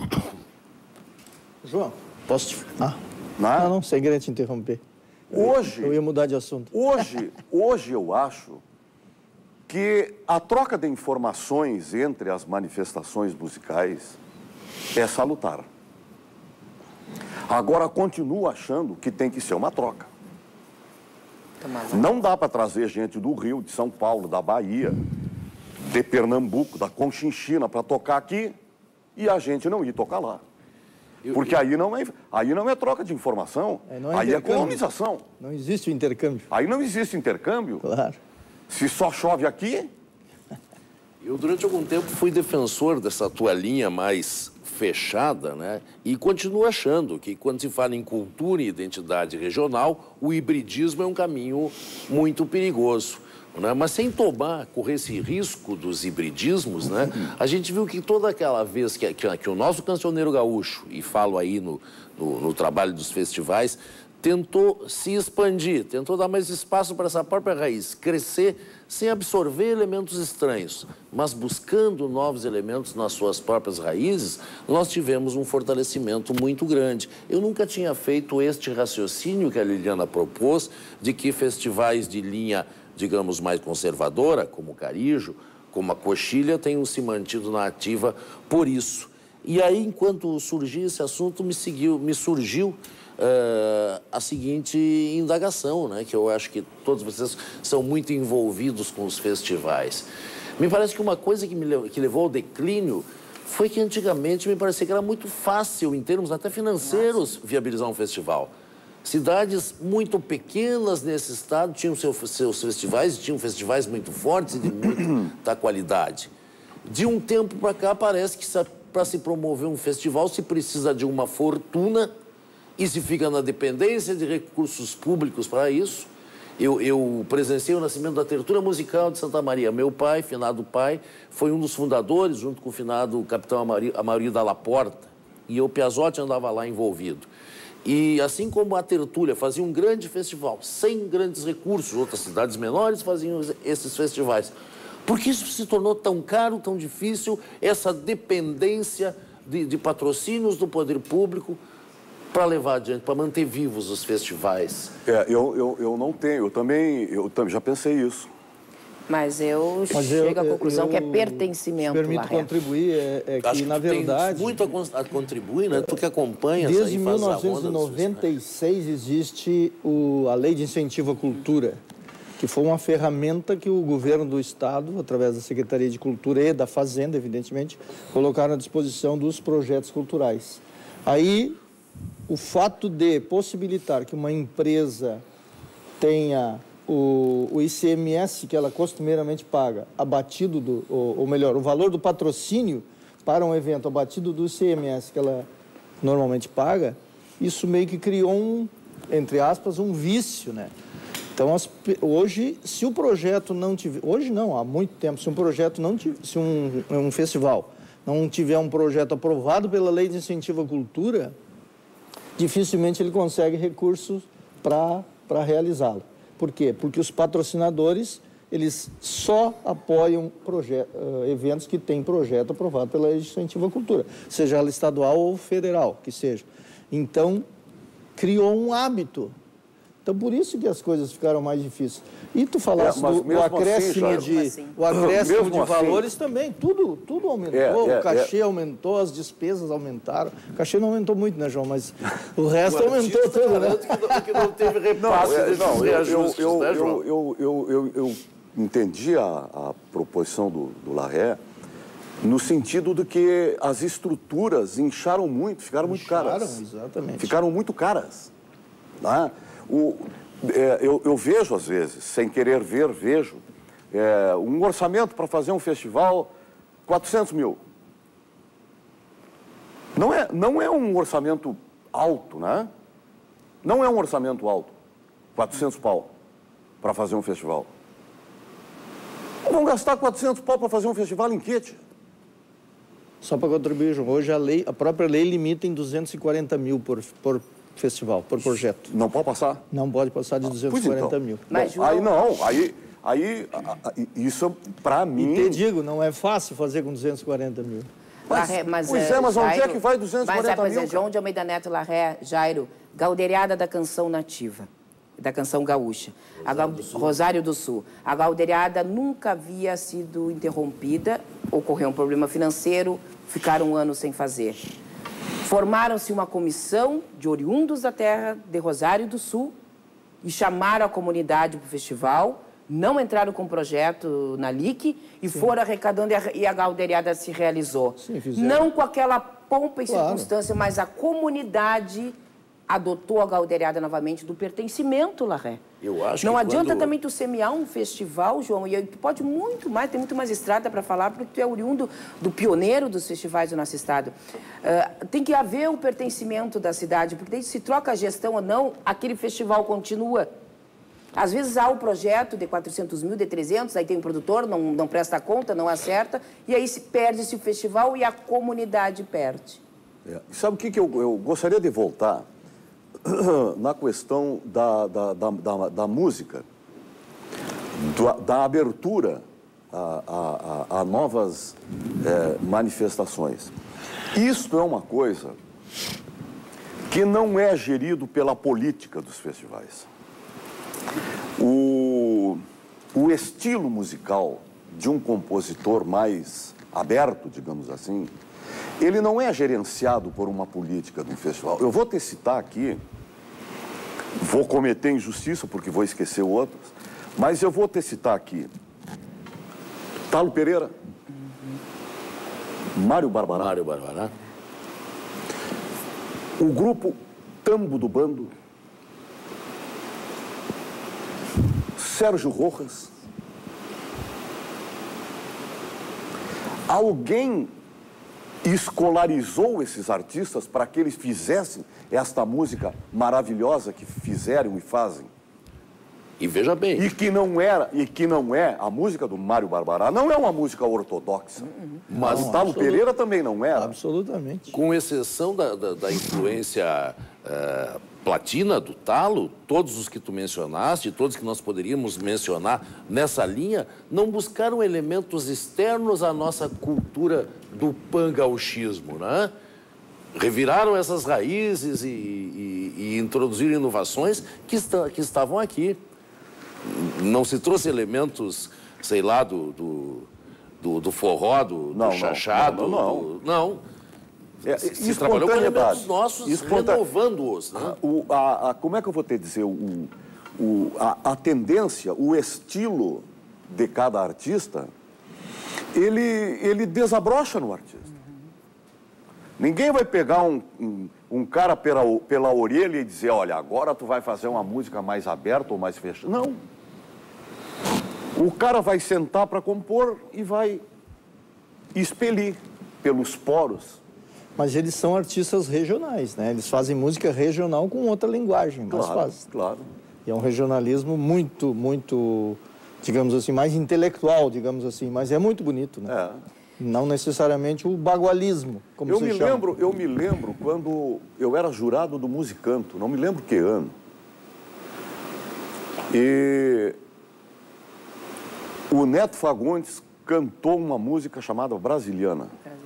João, posso te... Não, sem querer te interromper. Hoje... Eu ia mudar de assunto. Hoje eu acho que a troca de informações entre as manifestações musicais é salutar. Agora, continuo achando que tem que ser uma troca. Não dá para trazer gente do Rio, de São Paulo, da Bahia, de Pernambuco, da Conchinchina, para tocar aqui e a gente não ir tocar lá. Porque aí não é troca de informação, aí é colonização. Não existe o intercâmbio. Aí não existe intercâmbio. Claro. Se só chove aqui... Eu, durante algum tempo, fui defensor dessa tua linha mais fechada, né? E continuo achando que, quando se fala em cultura e identidade regional, o hibridismo é um caminho muito perigoso. Né? Mas sem correr esse risco dos hibridismos, né? A gente viu que toda aquela vez que o nosso cancioneiro gaúcho, e falo aí no trabalho dos festivais, tentou se expandir, tentou dar mais espaço para essa própria raiz, crescer sem absorver elementos estranhos, mas buscando novos elementos nas suas próprias raízes, nós tivemos um fortalecimento muito grande. Eu nunca tinha feito este raciocínio que a Liliana propôs, de que festivais de linha, digamos, mais conservadora, como o Carijo, como a Coxilha, tenham se mantido na ativa por isso. E aí, enquanto surgia esse assunto, me surgiu a seguinte indagação, né? Que eu acho que todos vocês são muito envolvidos com os festivais. Me parece que uma coisa que levou ao declínio foi que antigamente me parecia que era muito fácil, em termos até financeiros, viabilizar um festival. Cidades muito pequenas nesse estado tinham seus festivais, tinham festivais muito fortes e de muita qualidade. De um tempo para cá, parece que para se promover um festival se precisa de uma fortuna e se fica na dependência de recursos públicos para isso. Eu presenciei o nascimento da Tertúlia Musical de Santa Maria. Meu pai, finado pai, foi um dos fundadores, junto com o finado capitão Amauri da Laporta, e o Piazzotti andava lá envolvido. E assim como a Tertúlia fazia um grande festival, sem grandes recursos, outras cidades menores faziam esses festivais. Por que isso se tornou tão caro, tão difícil, essa dependência de patrocínios do poder público para levar adiante, para manter vivos os festivais? Eu não tenho, eu também já pensei isso. Mas eu chego à conclusão que é pertencimento. Se permito contribuir, que na verdade... Tem muito a contribuir, né? Tu que acompanha... Desde 1996 existe a Lei de Incentivo à Cultura, que foi uma ferramenta que o governo do Estado, através da Secretaria de Cultura e da Fazenda, evidentemente, colocaram à disposição dos projetos culturais. Aí, o fato de possibilitar que uma empresa tenha o ICMS que ela costumeiramente paga, abatido ou melhor, o valor do patrocínio para um evento abatido do ICMS que ela normalmente paga, isso meio que criou entre aspas, um vício, né? Então, hoje, se o projeto não tiver... Hoje não, há muito tempo, se um projeto não tiver... Se um festival não tiver um projeto aprovado pela Lei de Incentivo à Cultura, dificilmente ele consegue recursos para realizá-lo. Por quê? Porque os patrocinadores, eles só apoiam eventos que têm projeto aprovado pela Lei de Incentivo à Cultura, seja ela estadual ou federal, que seja. Então, criou um hábito. Então, por isso que as coisas ficaram mais difíceis. E tu falaste do acréscimo de valores também. Tudo aumentou, o cachê aumentou, as despesas aumentaram. O cachê não aumentou muito, né, João? Mas o resto aumentou tudo, né? Que não teve repasse desses reajustes, né, João? Eu entendi a proposição do Larré no sentido de que as estruturas incharam muito, ficaram muito caras. Exatamente. Ficaram muito caras. Né? Eu vejo, às vezes, sem querer ver, vejo, um orçamento para fazer um festival, 400 mil. Não é um orçamento alto, né? Não é um orçamento alto, 400 pau para fazer um festival. Vão gastar 400 pau para fazer um festival em quê? Só para contribuir, João, hoje a própria lei limita em 240 mil por festival, por projeto. Não pode passar? Não pode passar de 240 mil. Mas, João... Aí isso para mim... E te digo, não é fácil fazer com 240 mil. Mas onde é que vai 240 mil? Mas João de Almeida Neto, Larré, Jairo, Galdeirada da Canção Nativa, da Canção Gaúcha, Rosário do Sul. A galdeirada nunca havia sido interrompida, ocorreu um problema financeiro, ficaram um ano sem fazer. Formaram-se uma comissão de oriundos da terra de Rosário do Sul e chamaram a comunidade para o festival, não entraram com projeto na LIC e foram arrecadando e a galdeirada se realizou. Sim, fizeram. Não com aquela pompa e circunstância, mas a comunidade adotou a galdeirada novamente do pertencimento, Larré. Eu acho não que adianta também tu semear um festival, João, e tu pode muito mais, tem muito mais estrada para falar, porque tu é oriundo do pioneiro dos festivais do nosso estado. Tem que haver o pertencimento da cidade, porque daí se troca a gestão ou não, aquele festival continua. Às vezes há o projeto de 400 mil, de 300, aí tem um produtor, não presta conta, não acerta, e aí perde-se o festival e a comunidade perde. Sabe o que eu gostaria de voltar? Na questão da música, da abertura a novas manifestações. Isto é uma coisa que não é gerido pela política dos festivais. O estilo musical de um compositor mais aberto, digamos assim, ele não é gerenciado por uma política de um festival. Eu vou te citar aqui, vou cometer injustiça porque vou esquecer outros, mas eu vou te citar aqui Talo Pereira, Mário Barbará, o grupo Tambo do Bando, Sérgio Rojas. Alguém escolarizou esses artistas para que eles fizessem esta música maravilhosa que fizeram e fazem? E veja bem. E que não é, a música do Mário Barbará não é uma música ortodoxa. Mas o Talo Pereira também não era. Absolutamente. Com exceção da influência platina do Talo, todos os que tu mencionaste, todos que nós poderíamos mencionar nessa linha, não buscaram elementos externos à nossa cultura do pangauchismo, né? Reviraram essas raízes e introduziram inovações que estavam aqui. Não se trouxe elementos, sei lá, do forró, do chachado. Não. Se trabalhou com elementos nossos, renovando-os. Né? Como é que eu vou te dizer? A tendência, o estilo de cada artista, ele desabrocha no artista. Ninguém vai pegar um cara pela orelha e dizer, olha, agora tu vai fazer uma música mais aberta ou mais fechada. Não. O cara vai sentar para compor e vai expelir pelos poros. Mas eles são artistas regionais, né? Eles fazem música regional com outra linguagem, mas fazem. Claro. E é um regionalismo muito, muito, digamos assim, mais intelectual, digamos assim, mas é muito bonito, né? É. Não necessariamente o bagualismo, como se chama. Eu me lembro quando eu era jurado do Musicanto, não me lembro que ano. E o Neto Fagundes cantou uma música chamada Brasiliana.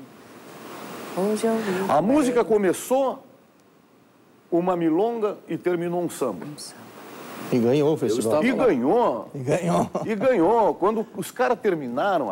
A música começou uma milonga e terminou um samba. E ganhou o festival. E ganhou. Quando os caras terminaram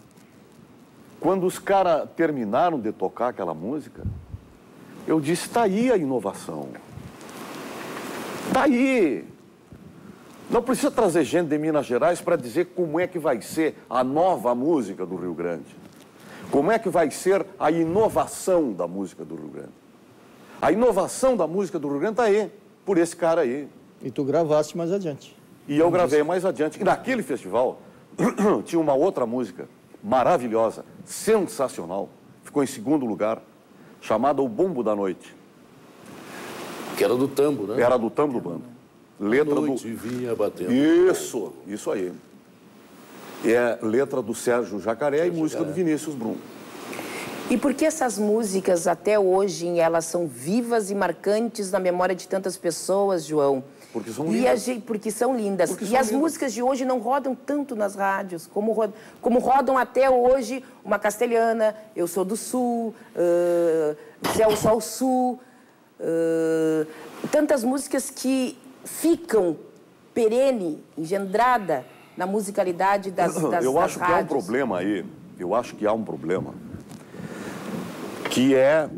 de tocar aquela música, eu disse, tá aí a inovação. Tá aí. Não precisa trazer gente de Minas Gerais para dizer como é que vai ser a nova música do Rio Grande. Como é que vai ser a inovação da música do Rio Grande. A inovação da música do Rio Grande está aí, por esse cara aí. E tu gravaste mais adiante. E eu gravei mais adiante. E naquele festival tinha uma outra música maravilhosa, sensacional, ficou em segundo lugar, chamada O Bombo da Noite. Que era do Tambo, né? Era do Tambo do Bando. Letra noite vinha batendo. Isso aí. É letra do Sérgio Jacaré e música do Vinícius Brum. E por que essas músicas, até hoje, elas são vivas e marcantes na memória de tantas pessoas, João? Porque são lindas. Porque são lindas. E as músicas de hoje não rodam tanto nas rádios, como rodam até hoje uma castelhana, Eu Sou do Sul, Céu, Sol, Sul. Tantas músicas que ficam perene, engendrada na musicalidade das rádios. Eu acho que há um problema aí. Eu acho que há um problema. Que é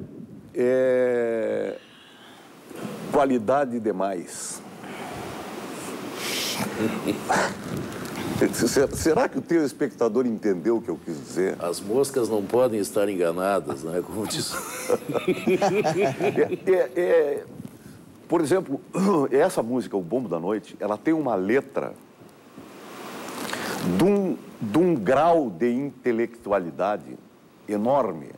qualidade demais. Será que o telespectador entendeu o que eu quis dizer? As moscas não podem estar enganadas, né? Como diz. Por exemplo, essa música, O Bombo da Noite, ela tem uma letra de um grau de intelectualidade enorme.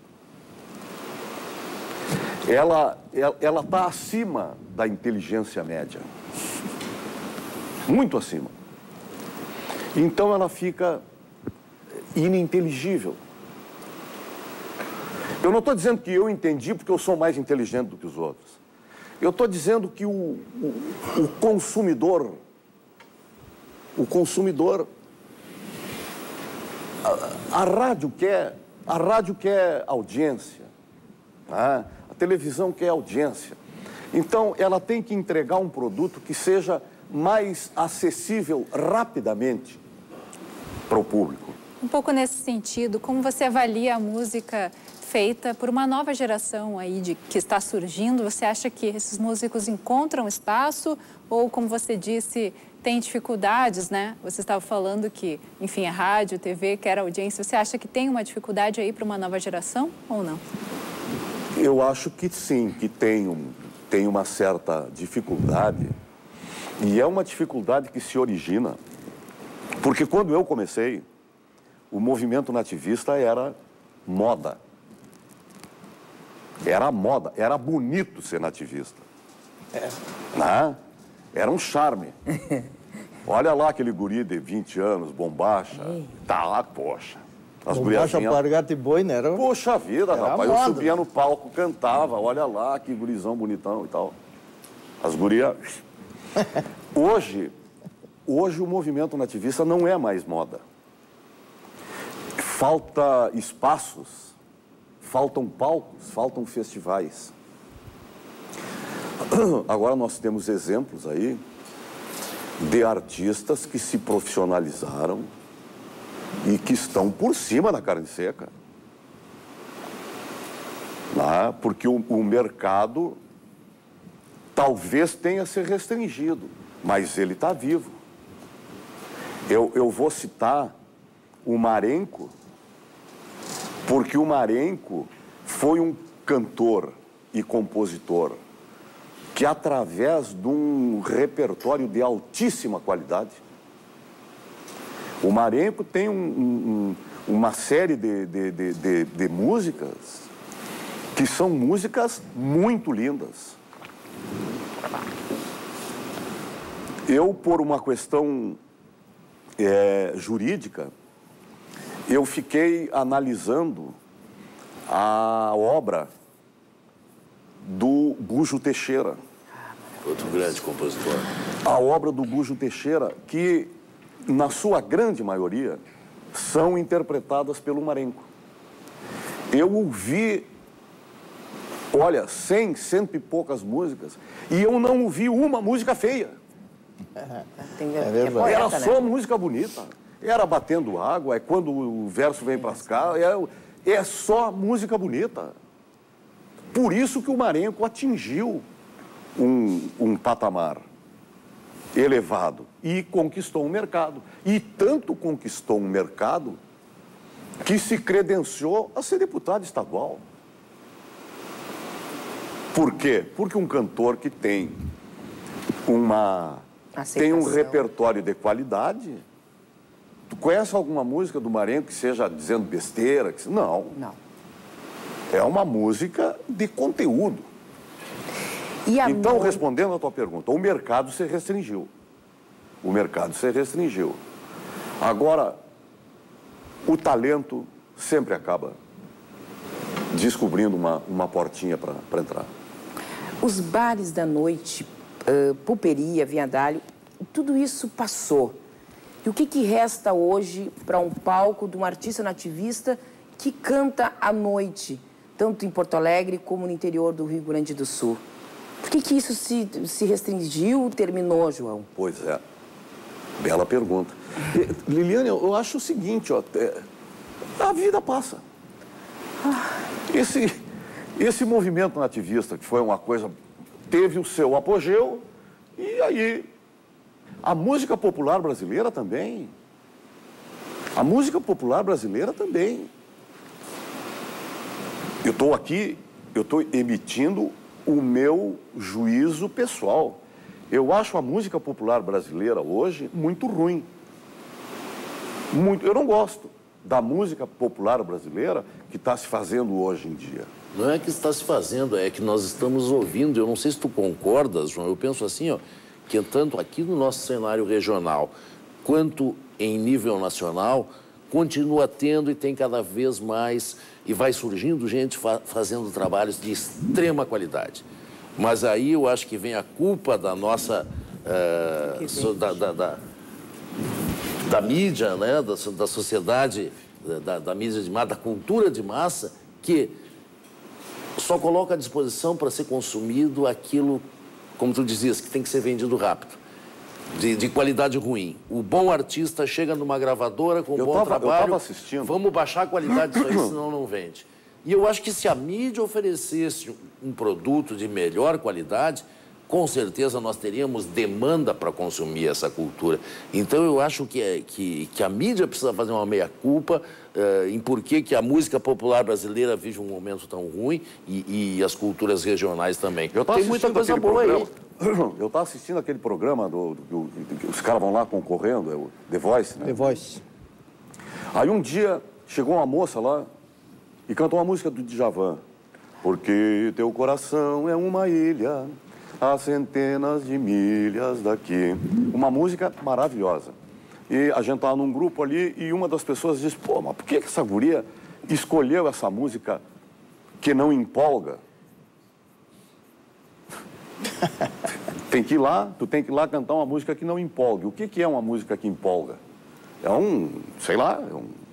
Ela está acima da inteligência média. Muito acima. Então ela fica ininteligível. Eu não estou dizendo que eu entendi porque eu sou mais inteligente do que os outros. Eu estou dizendo que o consumidor, a rádio quer audiência, né? A televisão quer audiência. Então ela tem que entregar um produto que seja mais acessível rapidamente para o público. Um pouco nesse sentido, como você avalia a música feita por uma nova geração aí que está surgindo? Você acha que esses músicos encontram espaço ou, como você disse, tem dificuldades, né? Você estava falando que, enfim, a rádio, TV, quer audiência. Você acha que tem uma dificuldade aí para uma nova geração ou não? Eu acho que sim, que tem uma certa dificuldade. E é uma dificuldade que se origina, porque quando eu comecei, o movimento nativista era moda. Era moda, era bonito ser nativista. Né? Era um charme. Olha lá aquele guri de 20 anos, bombacha. Tá lá, poxa. As Bombacha, Alpargata e Boi, né? Poxa vida, era rapaz. moda. Eu subia no palco, cantava. Olha lá, que gurizão bonitão e tal. As gurias... Hoje o movimento nativista não é mais moda. Falta espaços, faltam palcos, faltam festivais. Agora nós temos exemplos aí de artistas que se profissionalizaram e que estão por cima da carne seca. Porque o mercado talvez tenha se restringido, mas ele está vivo. Eu vou citar o Marenco, porque o Marenco foi um cantor e compositor que, através de um repertório de altíssima qualidade, o Marenco tem uma série de músicas que são músicas muito lindas. Eu, por uma questão jurídica, eu fiquei analisando a obra do Gujo Teixeira. Outro grande compositor. A obra do Gujo Teixeira, que, na sua grande maioria, são interpretadas pelo Marenco. Eu ouvi, olha, 100 e poucas músicas, e eu não ouvi uma música feia. Era só música bonita. Era batendo água, é quando o verso vem para cá, é só música bonita. Por isso que o Marenco atingiu um patamar elevado e conquistou um mercado. E tanto conquistou um mercado que se credenciou a ser deputado estadual. Por quê? Porque um cantor que tem um repertório de qualidade. Tu conhece alguma música do Marenco que seja dizendo besteira? Não. É uma música de conteúdo. Então, respondendo a tua pergunta, o mercado se restringiu. O mercado se restringiu. Agora, o talento sempre acaba descobrindo uma portinha para entrar. Os bares da noite, pulperia, vinhadalho, tudo isso passou. E o que resta hoje para um palco de um artista nativista que canta à noite, tanto em Porto Alegre como no interior do Rio Grande do Sul? Por que isso se restringiu, terminou, João? Pois é, bela pergunta. Liliane, eu acho o seguinte, ó, a vida passa. Esse movimento nativista, que foi uma coisa, teve o seu apogeu, e aí a música popular brasileira também. A música popular brasileira também. Eu estou aqui, eu estou emitindo o meu juízo pessoal. Eu acho a música popular brasileira hoje muito ruim. Eu não gosto da música popular brasileira que está se fazendo hoje em dia. Não é que está se fazendo, é que nós estamos ouvindo. Eu não sei se tu concordas, João. Eu penso assim, ó, que tanto aqui no nosso cenário regional, quanto em nível nacional, continua tendo e tem cada vez mais, e vai surgindo gente fazendo trabalhos de extrema qualidade. Mas aí eu acho que vem a culpa da nossa, da mídia, né? da sociedade, da mídia de massa, da cultura de massa, que só coloca à disposição para ser consumido aquilo, como tu dizias, que tem que ser vendido rápido, de qualidade ruim. O bom artista chega numa gravadora com um bom trabalho, eu estava assistindo. Vamos baixar a qualidade disso aí, senão não vende. E eu acho que se a mídia oferecesse um produto de melhor qualidade, com certeza nós teríamos demanda para consumir essa cultura. Então eu acho que a mídia precisa fazer uma meia-culpa em por que a música popular brasileira vive um momento tão ruim e as culturas regionais também. Tem muita coisa boa aí. Eu estava assistindo aquele programa que os caras vão lá concorrendo, é o The Voice, né? The Voice. Aí um dia chegou uma moça lá e cantou uma música do Djavan. Porque teu coração é uma ilha a centenas de milhas daqui. Uma música maravilhosa. E a gente estava num grupo ali e uma das pessoas disse, pô, mas por que essa guria escolheu essa música que não empolga? Tem que ir lá, tu tem que ir lá cantar uma música que não empolgue. O que é uma música que empolga? É sei lá,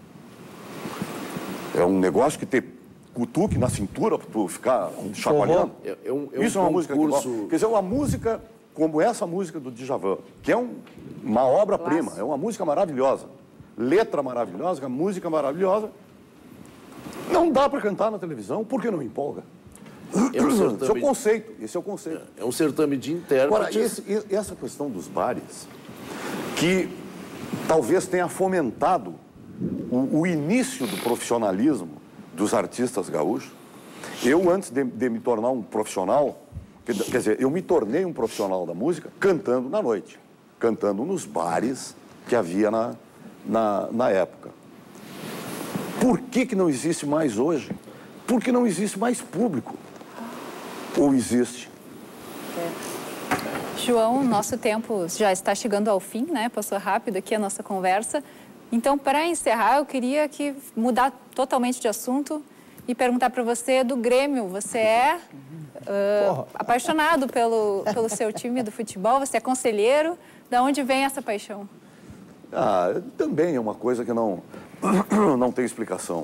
é um negócio que te cutuque na cintura para tu ficar chacoalhando. Isso é uma música que empolga. Quer dizer, uma música como essa música do Djavan, que é uma obra-prima, é uma música maravilhosa. Letra maravilhosa, música maravilhosa. Não dá para cantar na televisão porque não empolga. Esse é o conceito. É um certame de intérpretes. Agora, essa questão dos bares, que talvez tenha fomentado o início do profissionalismo dos artistas gaúchos. Eu, antes de me tornar um profissional, quer dizer, eu me tornei um profissional da música cantando na noite, cantando nos bares que havia na época. Por que não existe mais hoje? Porque não existe mais público. Ou existe? João, nosso tempo já está chegando ao fim, né? Passou rápido aqui a nossa conversa. Então, para encerrar, eu queria mudar totalmente de assunto e perguntar para você do Grêmio. Você é apaixonado pelo seu time do futebol? Você é conselheiro? Da onde vem essa paixão? Também é uma coisa que não tem explicação.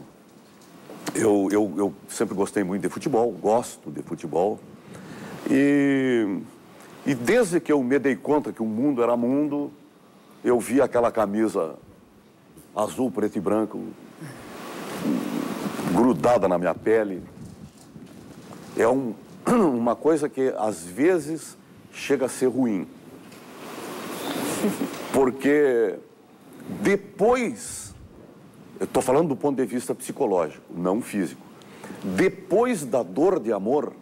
Eu sempre gostei muito de futebol, gosto de futebol. E desde que eu me dei conta que o mundo era mundo, eu vi aquela camisa azul, preto e branco grudada na minha pele. É uma coisa que às vezes chega a ser ruim. Porque depois... Eu estou falando do ponto de vista psicológico, não físico. Depois da dor de amor,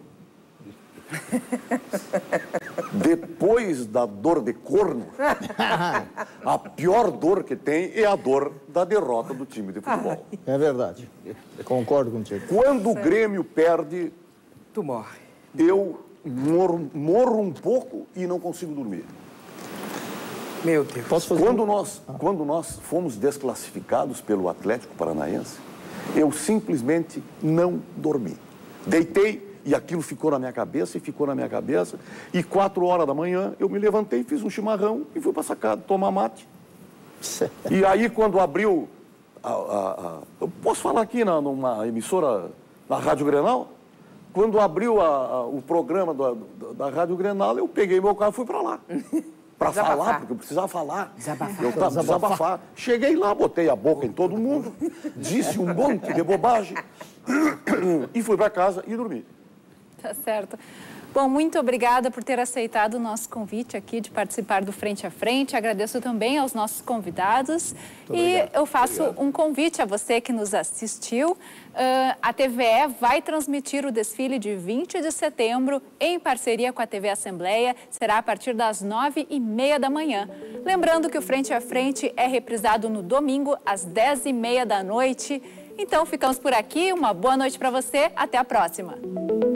depois da dor de corno, a pior dor que tem é a dor da derrota do time de futebol. É verdade. Concordo contigo. Quando o Grêmio perde, tu morre. Eu morro um pouco e não consigo dormir. Meu Deus. Quando nós fomos desclassificados pelo Atlético Paranaense, eu simplesmente não dormi. Deitei e aquilo ficou na minha cabeça e ficou na minha cabeça. E 4 horas da manhã eu me levantei, fiz um chimarrão e fui para a sacada tomar mate. E aí quando abriu... eu posso falar aqui numa emissora, na Rádio Grenal? Quando abriu o programa da Rádio Grenal, eu peguei meu carro e fui para lá. Para falar, porque eu precisava falar. Eu precisava desabafar. Cheguei lá, botei a boca em todo mundo, disse um monte de bobagem e fui para casa e dormi. Tá certo. Bom, muito obrigada por ter aceitado o nosso convite aqui de participar do Frente a Frente. Agradeço também aos nossos convidados. Eu faço um convite a você que nos assistiu. A TVE vai transmitir o desfile de 20 de setembro em parceria com a TV Assembleia. Será a partir das 9h30 da manhã. Lembrando que o Frente a Frente é reprisado no domingo às 10h30 da noite. Então, ficamos por aqui. Uma boa noite para você. Até a próxima.